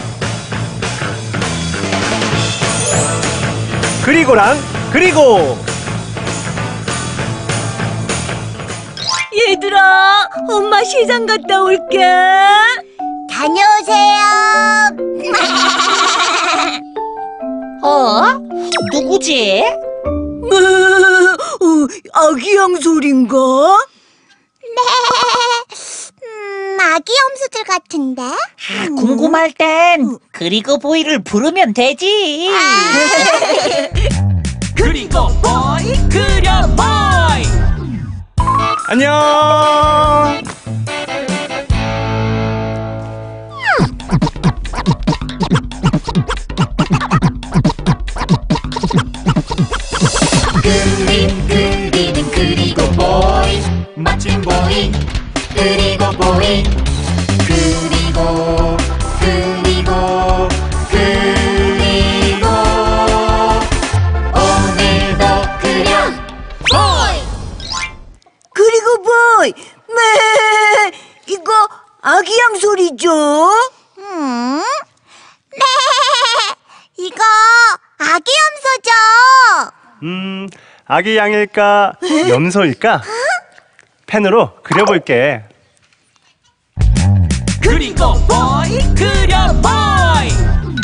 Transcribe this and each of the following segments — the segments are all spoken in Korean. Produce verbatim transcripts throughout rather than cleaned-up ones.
그리고랑 그리고. 얘들아, 엄마 시장 갔다 올게. 다녀오세요. 어? 누구지? 어, 아기양 소린가? 네. 음, 아기 염소들 같은데? 아, 궁금할 땐 그리고 보이를 부르면 되지. 그리고 보이 그려 보이. 안녕. 그림 그리는 그리고 보이. 멋진 보이 그리고 보이. 그리고 그리고 그리고 오늘도 그려 보이. 그리고 보이, 네, 이거 아기양 소리죠? 음? 네. 이거 아기 염소죠? 음, 아기 양일까 염소일까? 펜으로 그려볼게. 그리고 보이 그려 보이.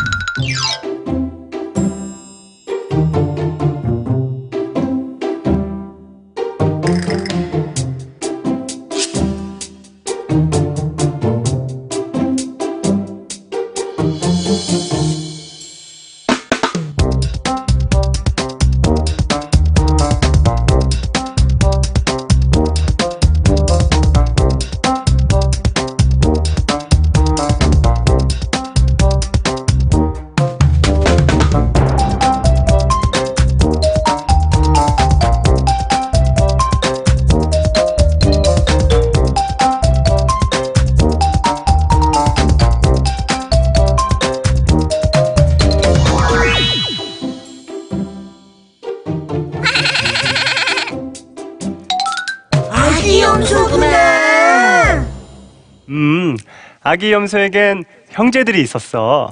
아기 염소구나. 음, 아기 염소에겐 형제들이 있었어.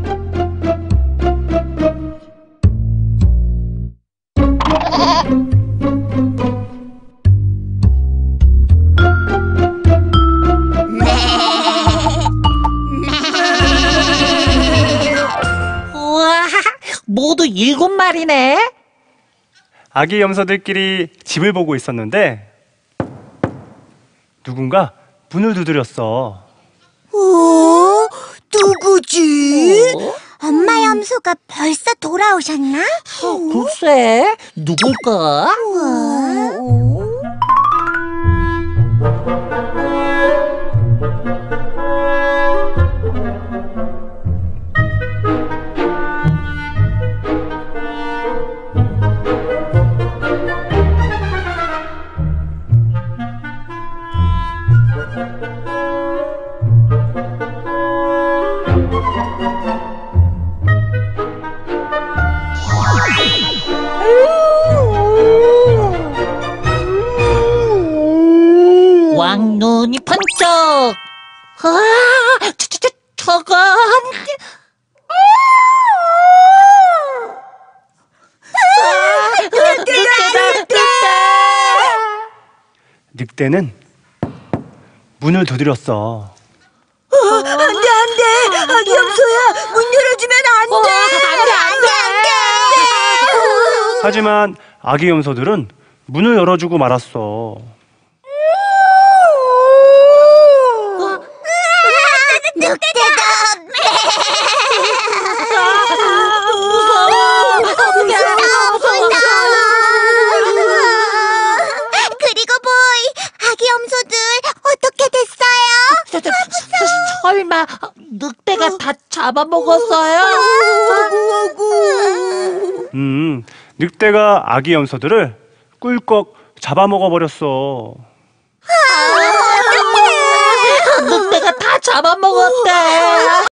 우와, 모두 일곱 마리네. 아기 염소들끼리 집을 보고 있었는데 누군가 문을 두드렸어. 어? 누구지? 어? 엄마 염소가 벌써 돌아오셨나? 글쎄, 누굴까? 왕눈이 번쩍. 아, 저, 저, 저, 저건. 아, 늑대다, 늑대. 늑대는 문을 두드렸어. 안 돼, 안 돼. 아기 염소야, 문 열어주면 안 어, 돼. 안 돼, 안 돼, 안 돼. 하지만 아기 염소들은 문을 열어주고 말았어. 늑대다. 무서워. 무서워. 그리고 보이, 아기 염소들 어떻게 됐어요? 저, 저, 저, 설마 늑대가 다 잡아먹었어요? 음, 늑대가 아기 염소들을 꿀꺽 잡아먹어 버렸어. 늑대가 다 잡아먹었대.